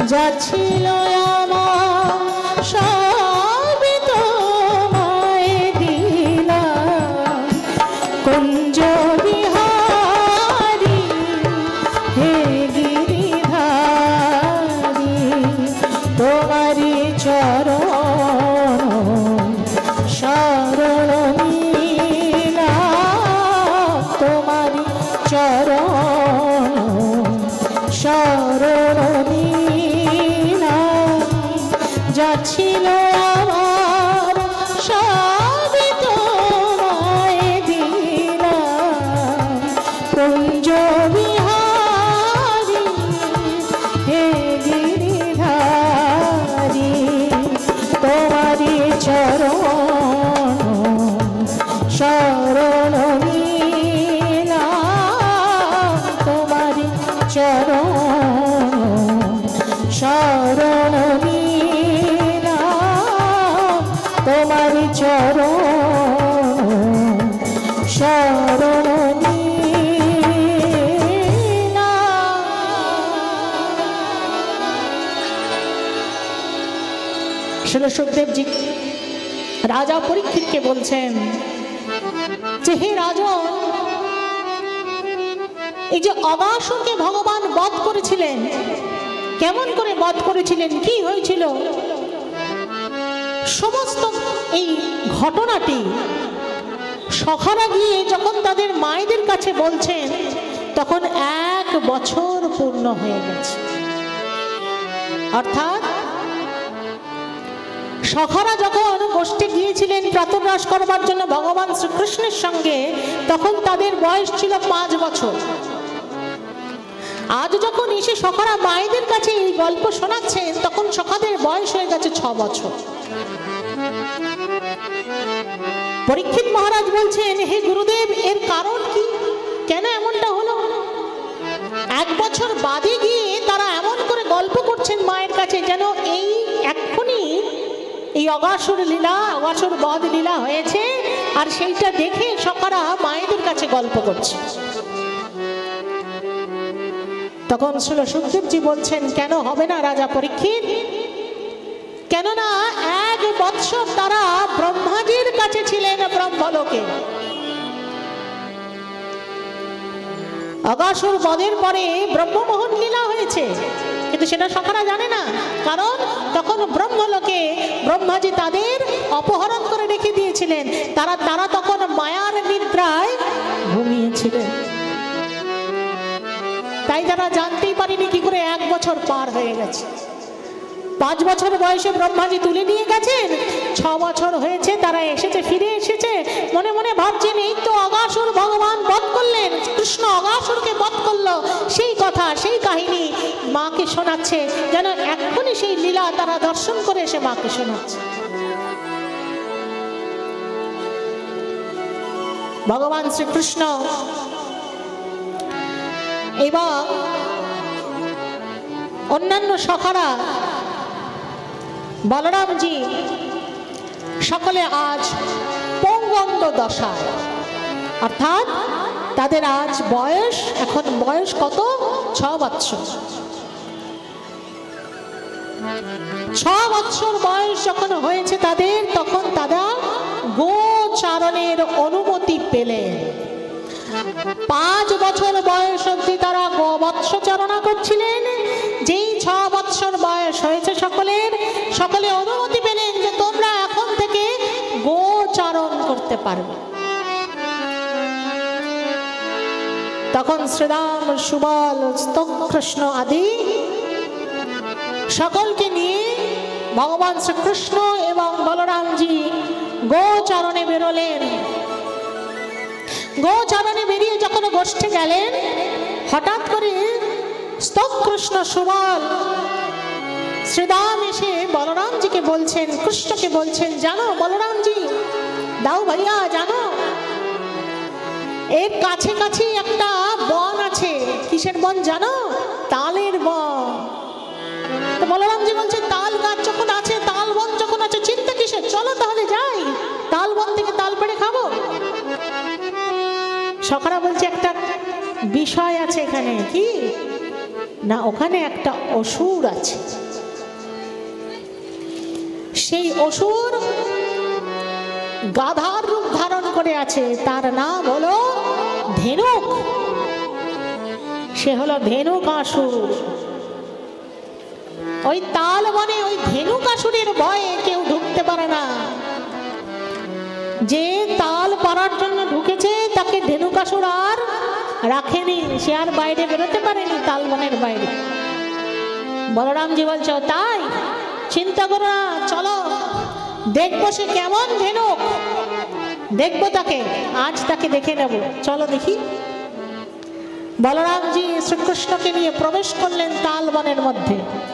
যা ছিল আমার সব তোমায় দিলাম কুঞ্জ বিহারী হে গিরিধারী তোমারি চরণ শরণ নিলাম তোমারি চরণ শরণ নিলাম যা ছিল আমার সব তোমায় দিলাম কুঞ্জ বিহারী হে গিরিধারী তোমারি চরণ শরণ নিলাম তোমারি চরণ শরণ নিলাম তোমারি চরণ শরণ নিলাম। সুখদেবজি রাজা পরীক্ষিতকে বলছেন যে হে রাজন, এই যে অগাসুরকে ভগবান বধ করেছিলেন, কেমন করে বধ করেছিলেন, কি হয়েছিল, সমস্ত এই ঘটনাটি সখারা গিয়ে যখন তাদের মায়েদের কাছে বলছেন তখন 1 বছর পূর্ণ হয়ে গেছে। অর্থাৎ সখারা যখন গোষ্ঠে গিয়েছিলেন প্রাতরাশ করবার জন্য ভগবান শ্রীকৃষ্ণের সঙ্গে, তখন তাদের বয়স ছিল 5 বছর। আজ যখন এসে সখারা মায়েদের কাছে এই গল্প শোনাচ্ছেন তখন সখাদের বয়স হয়ে গেছে 6 বছর। পরীক্ষিত মহারাজ বলছেন হে গুরুদেব, এর কারণ কি, কেন এমনটা হলো? 1 বছর বাদে গিয়ে তারা এমন করে গল্প করছেন মায়ের কাছে যেন এই এক্ষুনি এই অগাসুর লীলা, অগাসুর বধ লীলা হয়েছে, আর সেইটা দেখে সখারা মায়েদের কাছে গল্প করছে। তখন সুখদেবজি বলছেন কেন হবে না রাজা পরীক্ষিত, কেননা 1 বৎসর তারা ব্রহ্মাজির কাছে ছিলেন ব্রহ্মলোকে। অগাসুর বধের পরে ব্রহ্মমোহন লীলা হয়েছে, কিন্তু সেটা সখারা জানে না, কারণ তখন ব্রহ্মলোকে ব্রহ্মাজি তাদের অপহরণ করে রেখে দিয়েছিলেন, তারা তখন মায়ার নিদ্রায় ঘুমিয়েছিলেন, তাই তারা জানতেই পারেনি কি করে 1 বছর পার হয়ে গেছে। 5 বছর বয়সে ব্রহ্মাজি তুলে নিয়ে গেছেন, 6 বছর হয়েছে তারা এসেছে, ফিরে এসেছে, মনে মনে ভাবছেন এই তো অগাসুর ভগবান বধ করলেন, কৃষ্ণ অগাসুরকে বধ করলো, সেই কথা সেই কাহিনী মাকে শোনাচ্ছে, যেন এক্ষুনি সেই লীলা তারা দর্শন করে এসে মাকে শোনাচ্ছে। ভগবান শ্রীকৃষ্ণ এবং অন্যান্য সখারা, বলরামজি সকলে আজ পৌগণ্ড দশায়, অর্থাৎ তাদের আজ বয়স, এখন বয়স কত, 6 বৎসর। 6 বৎসর বয়স যখন হয়েছে তাদের, তখন তারা গোচারণের অনুমতি পেলেন। 5 বছর বয়স অবধি তারা গোবৎস চারণা করছিলেন। যেই 6 বৎসর বয়স হয়েছে সকলে অনুমতি পেলেন যে তোমরা এখন থেকে গোচারণ করতে পারবে। তখন শ্রীরাম, সুবল, কৃষ্ণ আদি সকলকে নিয়ে ভগবান শ্রীকৃষ্ণ এবং বলরামজি গোচারণে বেরোলেন। গোচারণে বেরিয়ে যখন গোষ্ঠে গেলেন, হঠাৎ করে কৃষ্ণ, সুবল, শ্রীরাম এসে বলরামজিকে বলছেন, কৃষ্ণকে বলছেন, জানো বলরামজি, দাও ভাইয়া, জানো এর কাছে কাছে একটা বন আছে। কিসের বন জানো? তালের বন। তো বলরামজি বলছেন, তাল গাছ যখন আছে, তাল বন যখন আছে, চিন্তা কিসের, চলো তাহলে যাই, তাল বন থেকে তাল পেড়ে খাবো। সখারা বলছে একটা বিষয় আছে এখানে। কি না, ওখানে একটা অসুর আছে। সেই অসুর গাধার রূপ ধারণ করে আছে, তার নাম হলো ধেনুক। সে হলো ধেনুকাসুর। ওই তাল বনে ওই ধেনুকাসুরের ভয়ে কেউ ঢুকতে পারে না। যে তাল পাড়ার জন্য ঢুকেছে তাকে ধেনুকাসুর আর রাখেনি, সে আর বাইরে বেরোতে পারেনি তাল বনের বাইরে। বলরামজি বলছে, তাই চিন্তা করো না, চলো দেখবো সে কেমন ধেনুক, দেখবো তাকে, আজ তাকে দেখে নেব, চলো দেখি। বলরামজি শ্রীকৃষ্ণকে নিয়ে প্রবেশ করলেন তাল বনের মধ্যে।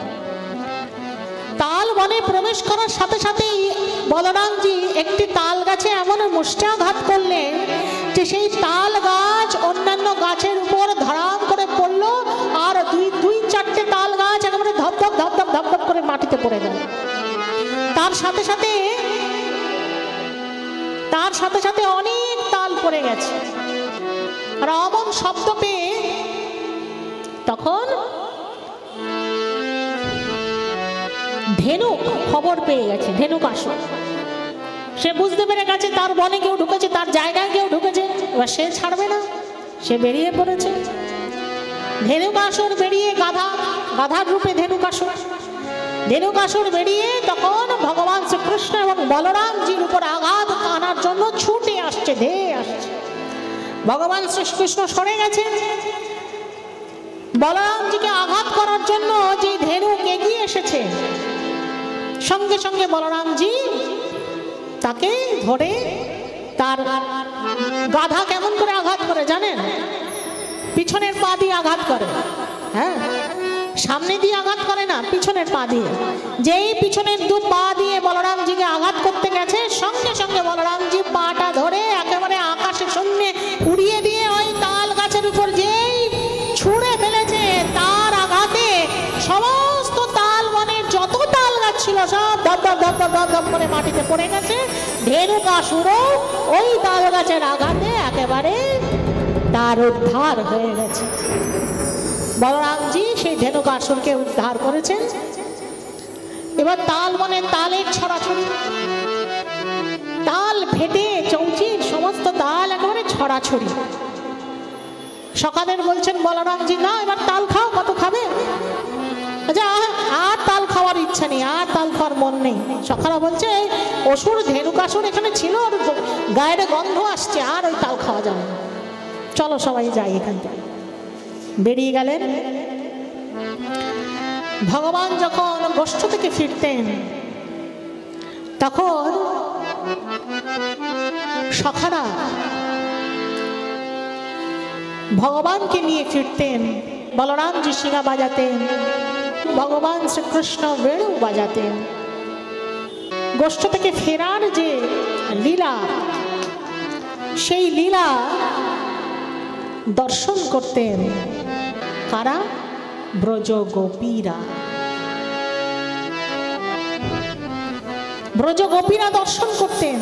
তাল বনে প্রবেশ করার সাথে সাথেই বলরামজি একটি তাল গাছে এমন মুষ্টাঘাত করলেন যে সেই তাল গাছ অন্যান্য গাছের উপর ধড়াম করে পড়লো, আর দুই চারটে তাল গাছ একেবারে ধপধপ ধপধপ ধপধপ করে মাটিতে পড়ে গেল। তার সাথে সাথে অনেক তাল পড়ে গেছে। আর অমন শব্দ পেয়ে তখন ধেনুক খবর পেয়ে গেছে, ধেনুকাসুর। সে বুঝতে পেরে গেছে তার বনে কেউ ঢুকেছে, তার জায়গায় কেউ ঢুকেছে, এবার সে ছাড়বে না, সে বেরিয়ে পড়েছে। ধেনুকাসুর বেরিয়ে গাধার রূপে ধেনুকাসুর বেরিয়ে তখন ভগবান শ্রীকৃষ্ণ এবং বলরামজির উপর আঘাত আনার জন্য ছুটে আসছে, ধেয়ে আসছে। ভগবান শ্রীকৃষ্ণ সরে গেছে, বলরামজিকে আঘাত করার জন্য যে ধেনুক এগিয়ে এসেছে, সঙ্গে সঙ্গে বলরামজি তাকে ধরে, তার গাধা কেমন করে আঘাত করে জানেন? পিছনের পা দিয়ে আঘাত করে। হ্যাঁ, সামনে দিয়ে আঘাত করে না, পিছনের পা দিয়ে। যেই পিছনের দু পা দিয়ে বলরামজিকে আঘাত করতে গেছে, সঙ্গে সঙ্গে বলরামজি পাটা ধরে একেবারে আকাশে শূন্যে উড়িয়ে দিয়ে ওই তাল গাছের উপর যেই ছুঁড়ে ফেলেছে, তার আঘাতে সমস্ত তাল বনের যত তাল গাছ ছিল সব ধপ ধপ ধপ ধপ ধপ ধপ করে মাটিতে পড়ে গেছে। ধেনুকাসুরও ওই তাল গাছের আঘাতে একেবারে তার উদ্ধার হয়ে গেছে। বলরামজি সেই ধেনুকাসুরকে উদ্ধার করেছেন। এবার তাল বনে তালের ছড়াছড়ি, তাল ফেটে চৌচির সমস্ত তাল একেবারে ছড়াছড়ি। সকালের বলছেন বলরামজি, না এবার তাল খাও, কত খাবে? আচ্ছা, আর তাল খাওয়ার ইচ্ছা নেই, আর তাল খাওয়ার মন নেই। সকালে বলছে অসুর ধেনুকাসুর এখানে ছিল, ওর গায়ের গন্ধ আসছে, আর ওই তাল খাওয়া যাবে না, চলো সবাই যাই এখান থেকে। বেরিয়ে গেলেন। ভগবান যখন গোষ্ঠ থেকে ফিরতেন তখন সখারা ভগবানকে নিয়ে ফিরতেন। বলরামজি শিঙা বাজাতেন, ভগবান শ্রীকৃষ্ণ বেড়ু বাজাতেন। গোষ্ঠ থেকে ফেরার যে লীলা, সেই লীলা দর্শন করতেন কারা? ব্রজ গোপীরা। ব্রজ গোপীরা দর্শন করতেন।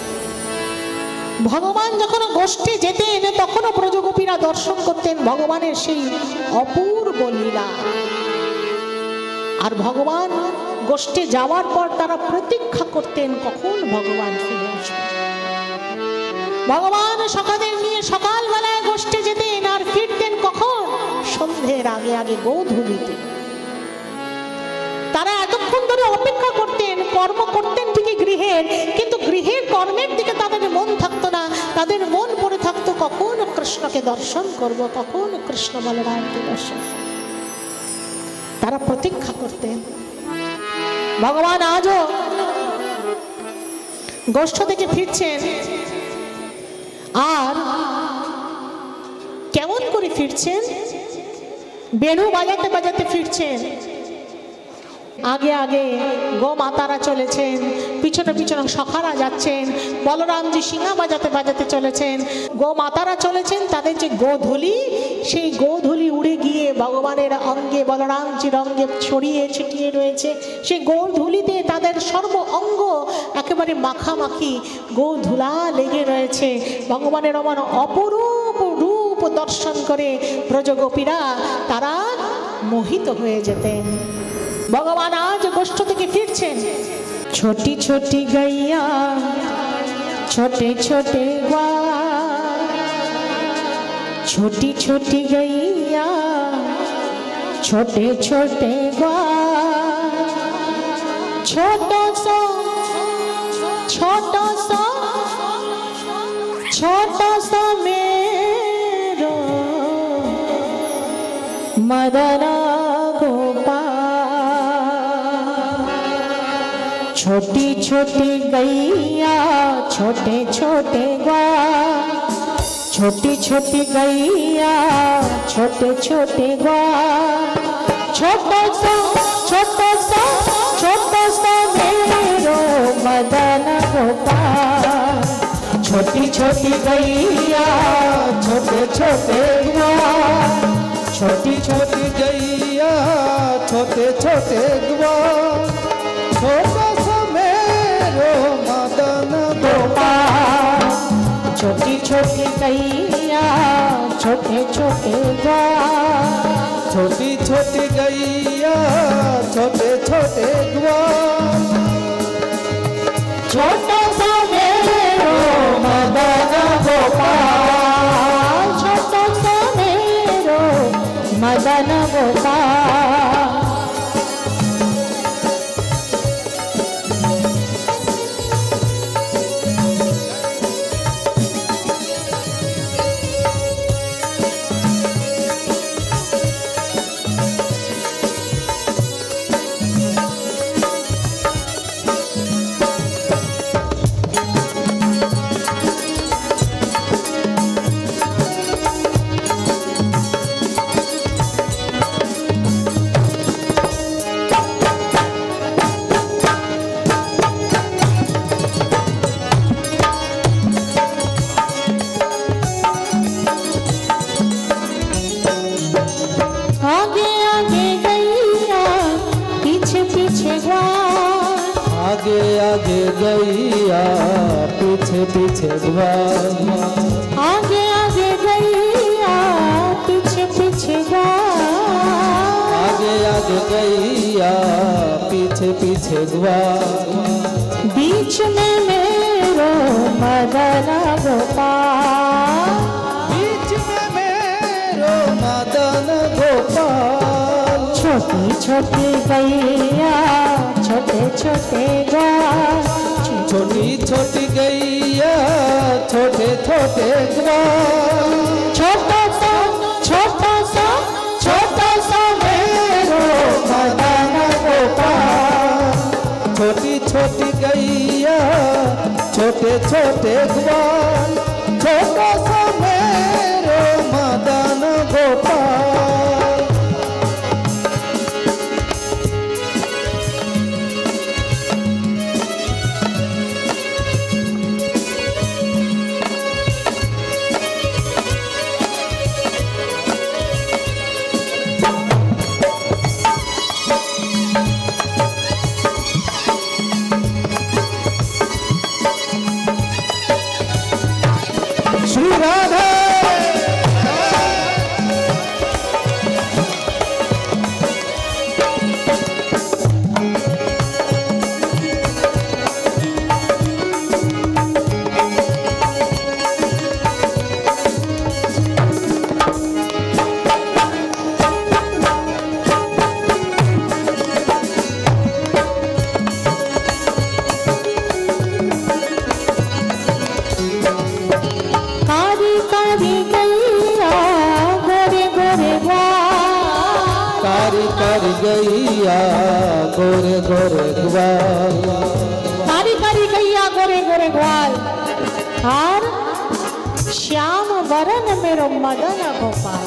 ভগবান যখন গোষ্ঠে যেতেন তখনও ব্রজ গোপীরা দর্শন করতেন ভগবানের সেই অপূর্ব লীলা। আর ভগবান গোষ্ঠে যাওয়ার পর তারা প্রতীক্ষা করতেন কখন ভগবান ফিরে আসবেন। ভগবান সকালের নিয়ে সকালবেলায় গোষ্ঠে যেতেন আর ফিরতেন কখন? সন্ধ্যের আগে আগে, গোধূলিতে। তারা এতক্ষণ ধরে অপেক্ষা করতেন, কর্ম করতেন ঠিকই গৃহের, কিন্তু গৃহের কর্মের দিকে তাদের মন থাকতো না। তাদের মন পড়ে থাকতো কখন কৃষ্ণকে দর্শন করব, কখন কৃষ্ণ বলরামকে দর্শন। তারা প্রতীক্ষা করতেন। ভগবান আজও গোষ্ঠ থেকে ফিরছেন। আর কেমন করে ফিরছেন? বেণু বাজাতে বাজাতে ফিরছেন। আগে আগে গো মাতারা চলেছেন, পিছনে পিছনে সখারা যাচ্ছেন। বলরামজি শিঙা বাজাতে বাজাতে চলেছেন। গো মাতারা চলেছেন, তাদের যে গোধূলি, সেই গোধূলি উড়ে গিয়ে ভগবানের অঙ্গে, বলরামজির অঙ্গে ছড়িয়ে ছিটিয়ে রয়েছে। সেই গোধূলিতে তাদের সর্ব অঙ্গ একেবারে মাখামাখি গোধূলা লেগে রয়েছে। ভগবানের অপরূপ রূপ দর্শন করে ব্রজগোপীরা তারা মোহিত হয়ে যেতেন। ভগবান আজ গোষ্ঠ থেকে ফিরছেন। ছোটি ছোটি গাইয়া ছোটে ছোটে গ্वाल, छोटी छोटी गैया छोटे छोटे ग्वाल, छोटो सो मेरो मदना गोपाल। छोटी छोटी गैया छोटे छोटे ग्वाल, छोटी छोटी गैया छोटे छोटे ग्वाल, छोटो सा मेरो मदन गोपाल। छोटी छोटी गैया छोटे छोटे ग्वाल, छोटी छोटी गैया छोटे छोटे ग्वाल, छोटा सा मेरो मदन गोपाल। छोटी छोटी गैया छोटे छोटे ग्वाल, छोटी छोटी गैया छोटे छोटे ग्वाल, छोटा सा मेरो मदन गोपाल। छोटा सा मेरो मदन गोपाल। आगे आगे गैया पीछे पीछे ग्वाल, आगे आगे गैया पीछे पीछे ग्वाल, आगे आगे गैया पीछे पीछे ग्वाल, आगे आगे गैया पीछे पीछे ग्वाल, बीच में मेरो मदन गोपाल। बीच में मेरो मदन गोपाल। छोटी छोटी गैया छोटे छोटे ग्वाल, छोटी छोटी गैया छोटे छोटे ग्वाल, छोटा सा मेरो मदन गोपाल। छोटी छोटी गैया छोटे छोटे ग्वाल, छोटा सा मेरो मदन गोपाल। श्री राधे कारी गैया गोरे गोरे ग्वाल, कारी कारी गैया गोरे गोरे ग्वाल, और श्याम वरन मेरो मदन गोपाल।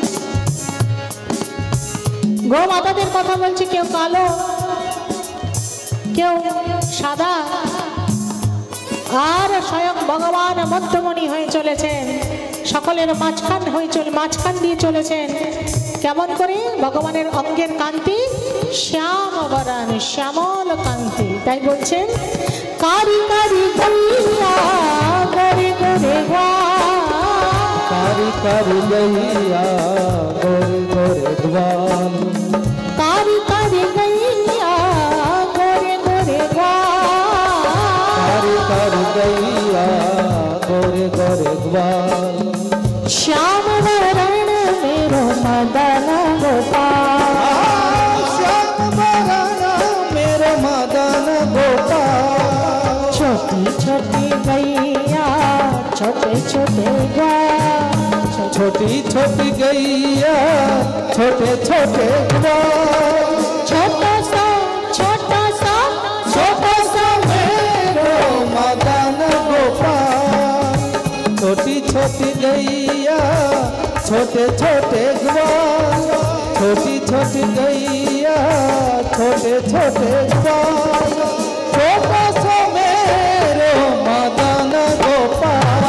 गो মাতাদের কথা বলছি, কেউ কালো কেউ সাদা, আর স্বয়ং ভগবান মধ্যমণি হয়ে চলেছেন, সকলের মাঝখান দিয়ে চলেছেন। কেমন করে? ভগবানের অঙ্গের কান্তি শ্যাম বরণ, শ্যামল কান্তি। তাই বলছেন কারি কারি গैया गोरे गोरे ग्वाल, कारी कारी गैया गोरे गोरे ग्वाल। कारी कारी गैया गोरे गोरे ग्वाल। कारी कारी गैया गोरे गोरे ग्वाल। श्याम वरण मेरो मदन गोपाल। श्याम वरण मेरो मदन गोपाल। छोटी छोटी गैया छोटे छोटे ग्वाल। छोटी छोटी गैया छोटे छोटे ग्वाल। छोटा सा छोटा सा छोटा सा मेरो मदन गोपाल। छोटी छोटी गैया छोटे छोटे ग्वाल। छोटी छोटी गैया छोटे छोटे ग्वाल। छोटा सा मेरो मदन गोपाल।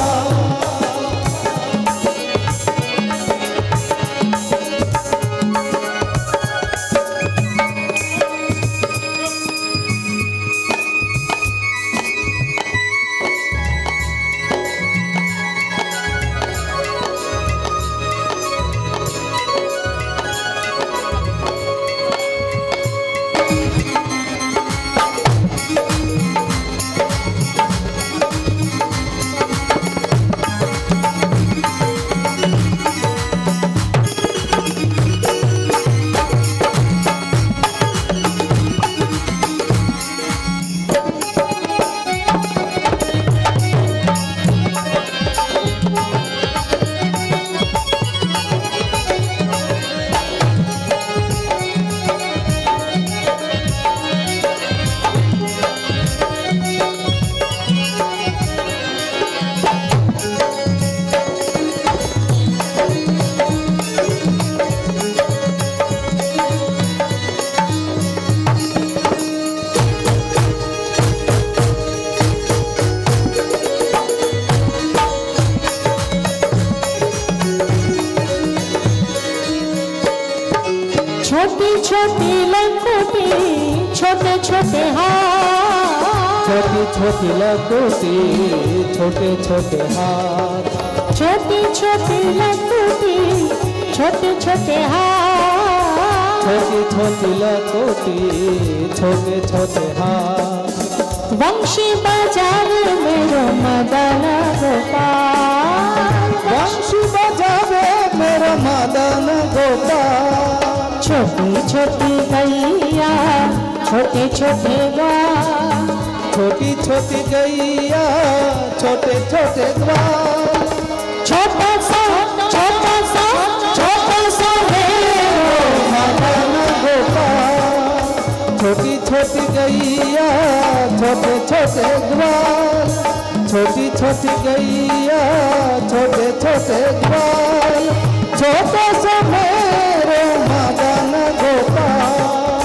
छोटी छोटी लंगोटी छोटे छोटे हाथ। छोटी छोटी लंगोटी छोटे छोटे हाथ। छोटी छोटी लंगोटी छोटे छोटे हाथ। छोटी छोटी लंगोटी छोटे छोटे हाथ। वंशी बजावे मेरो मदन गोपाल। वंशी बजावे मेरो मदन गोपाल। छोटी छोटी गैया छोटे छोटे ग्वाल। छोटी छोटी गैया छोटे छोटे ग्वाल। छोटा सा छोटा सा छोटा सा मेरो मदन गोपाल। छोटी छोटी गैया छोटे छोटे ग्वाल। छोटी छोटी गैया छोटे छोटे ग्वाल। छोटा सा मेरो मदन गोपाल।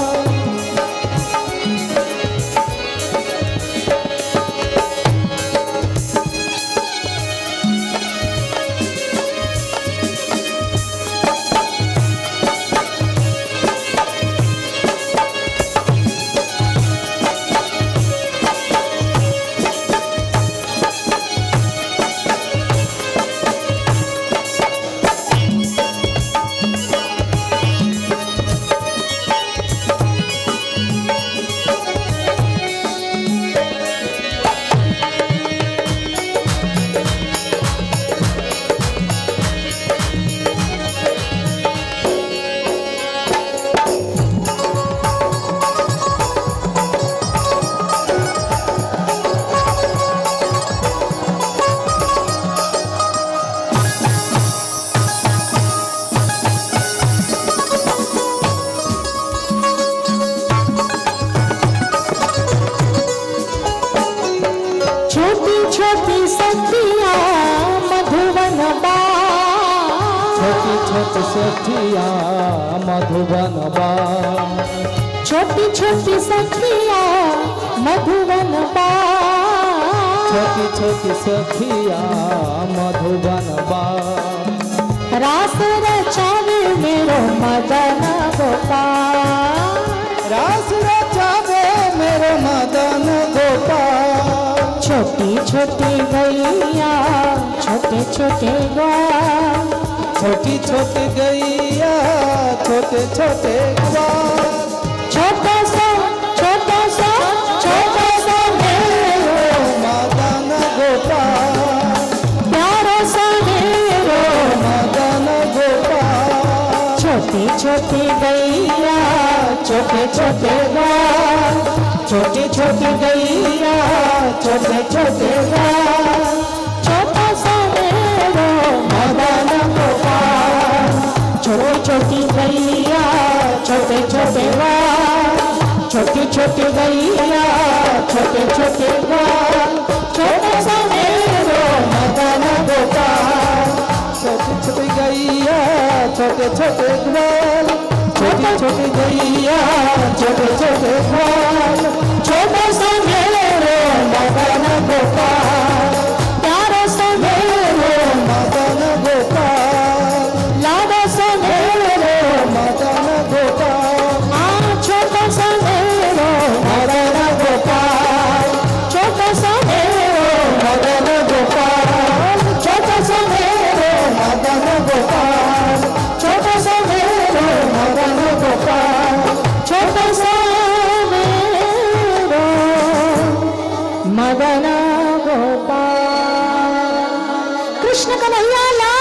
छोटी सखिया मधुबन बाग। छोटी छोटी सखिया मधुबन बाग। छोटी छोटी सखिया मधुबन बाग। छोटी छोटी सखिया मधुबन बाग। रास रचावे मेरो मदन गोपाल। रास रचावे मेरो मदन गोपाल। छोटी छोटी गैया छोटे छोटे ग्वाल। छोटी छोटी गैया छोटे छोटे ग्वाल छोटा सा मेरो मदन गोपाल प्यारा सा मेरो मदन गोपाल छोटी छोटी गैया छोटे छोटे ग्वाल छोटी छोटी गैया छोटे छोटे ग्वाल छोटा सा मेरो मदन गोपाल छोटी छोटी गैया छोटे छोटे ग्वाल छोटी छोटी गैया छोटे छोटे ग्वाल छोटा सा मेरो मदन गोपाल छोटी छोटी गैया छोटे छोटे ग्वाल छोटी छोटी गैया छोटे छोटे ग्वाल छोटा सा मेरो मदन गोपाल प्यारा सा मेरो मदन गोपाल लाडा सा मेरो मदन गोपाल छोटा सा मेरो मदन गोपाल छोटा सा मेरो मदन गोपाल छोटा सा मेरो मदन गोपाल छोटा सा मेरो मदन गोपाल छोटा सा मेरो मदन गोपाल कृष्ण कन्हैया लाल